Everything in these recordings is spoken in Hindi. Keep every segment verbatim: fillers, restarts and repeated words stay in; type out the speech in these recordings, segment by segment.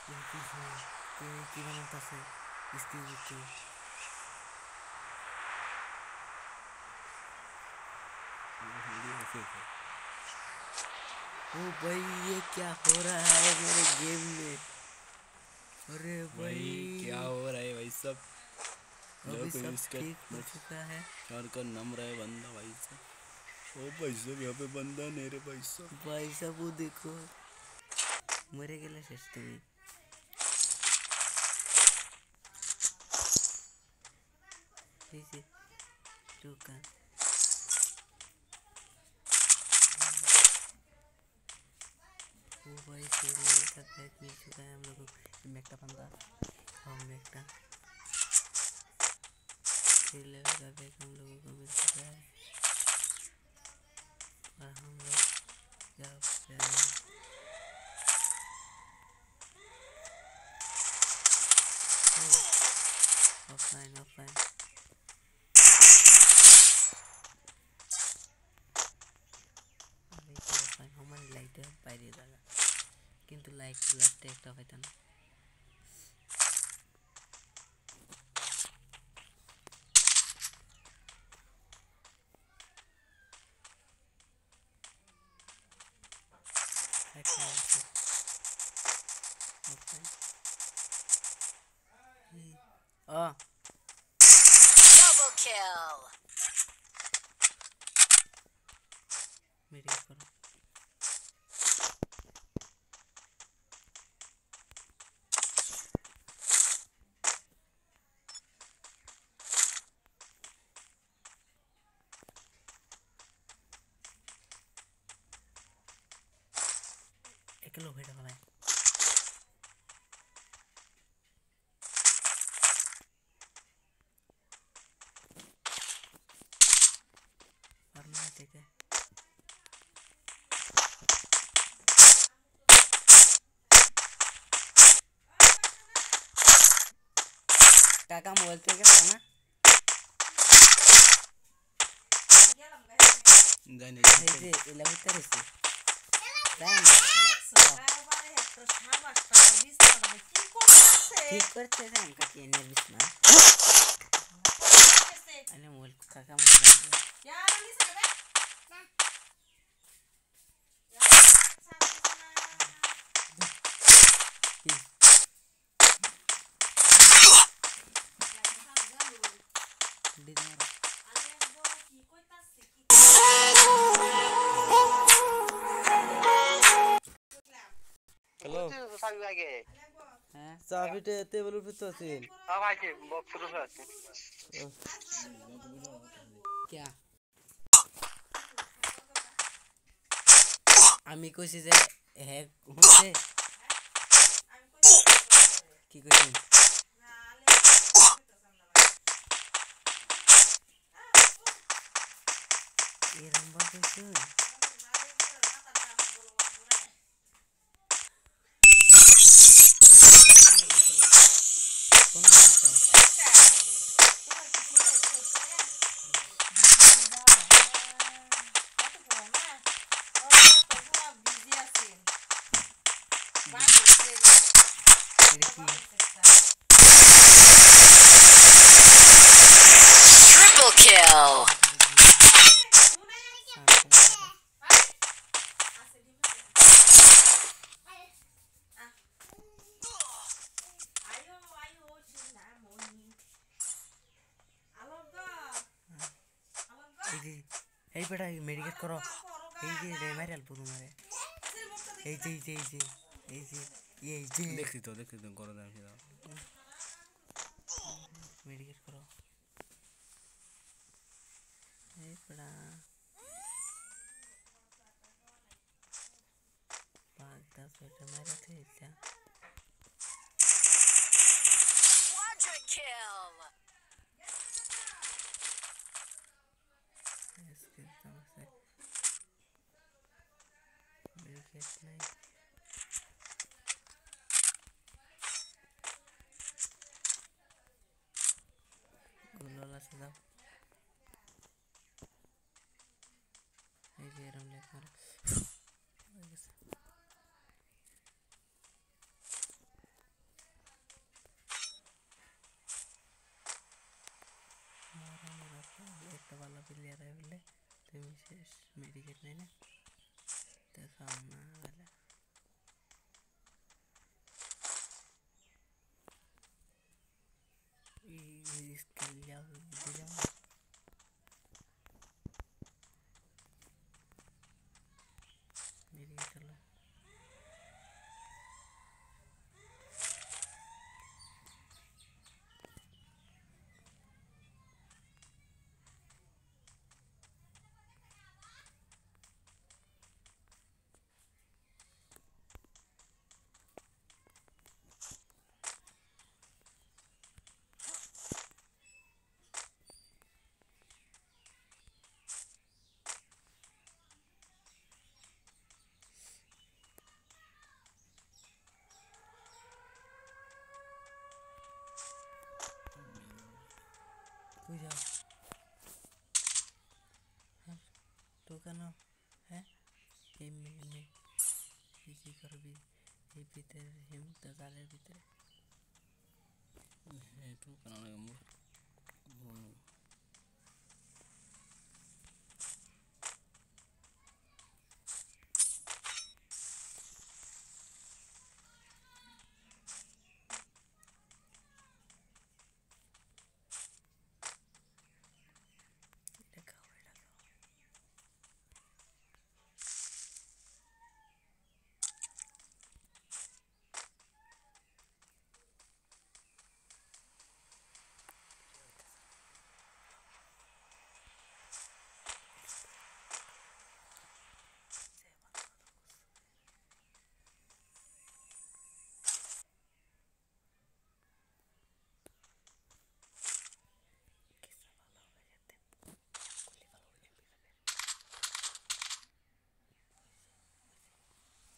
ओ भाई ये क्या हो रहा है मेरे गेम में? अरे भाई क्या हो रहा है भाई सब? अभी सब ठीक हो चुका है और का नम्र है बंदा भाई साहब। ओ भाई साहब यहाँ पे बंदा नहीं रे भाई साहब। भाई साहब वो देखो मरे गेला शेष तुम्ही तू का वो भाई फिर लेवल का पैक मिल चुका है हम लोगों को। मेकटा बंदा हम मेकटा फिर लेवल का पैक हम लोगों को मिल चुका है और हम लोग जा ऑफलाइन ऑफलाइन ऑफलाइन हमारे लाइट বাইরে দাঁড়া কিন্তু লাইট লাস্টে একটা হয়তো না Oh. Double kill. मेरी करो एक लो भेड़ वाला है ठीक है काका मोबाइल पे क्या ना गाने ऐसे इलाज करे से राम ठीक करते हैं हम का के नर्वस ना अने मोबाइल काका मोबाइल यार नहीं सकते हेलो साबी आगे हैं साबी टे टेबल पे तो सीन हां भाई के बॉक्स शुरू है क्या আমি কইছি যে হে হচ্ছে কি কইছি ये रंबा कैसे Triple kill. এই বেটা মেডিকেট করো এই যে রেমার অল্প তোমারে এই যে এই যে এই যে এই যে এই যে দেখি তো দেখি তো করে দাও দাও মেডিকেট করো এই বেটা पाँच दस बेटा मारे थे क्या Quadra kill. इसके समझ मेडिकेट नहीं गुलोला से जाओ ये जे रम ले मारो কই যাও হ্যাঁ তো কেন হ্যাঁ এমনি এমনি কি করবি এই ভিতরে হিমটা জালের ভিতরে একটু কেন লাগে মোর এটা খাও এটা খাও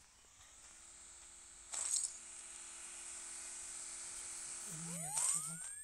এমনি